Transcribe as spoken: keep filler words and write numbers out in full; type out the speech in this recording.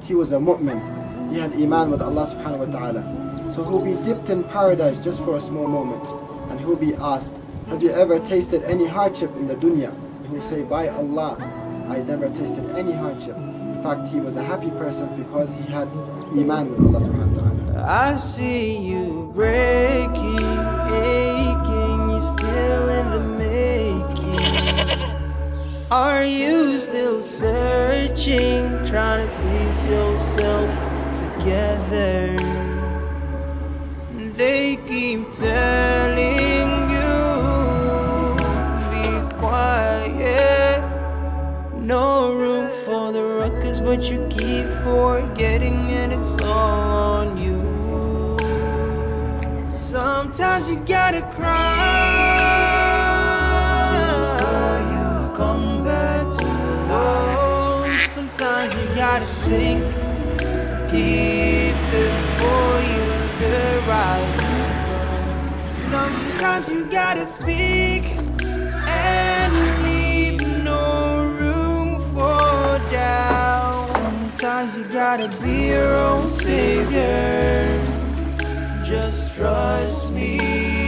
he was a mu'min. He had iman with Allah subhanahu wa ta'ala. So he'll be dipped in paradise just for a small moment. And he'll be asked, have you ever tasted any hardship in the dunya? And he'll say, by Allah, I never tasted any hardship. In fact, he was a happy person because he had iman with Allah subhanahu wa ta'ala. I see you breaking, aching, you're still in the making. Are you still searching, trying to piece yourself together? They keep telling you, be quiet, no room for the ruckus, but you keep forgetting and it's all on you. Sometimes you gotta cry before you come back to life. Sometimes you gotta sink deep before you could rise above. Sometimes you gotta speak and leave no room for doubt. Sometimes you gotta be your own savior. Just trust me.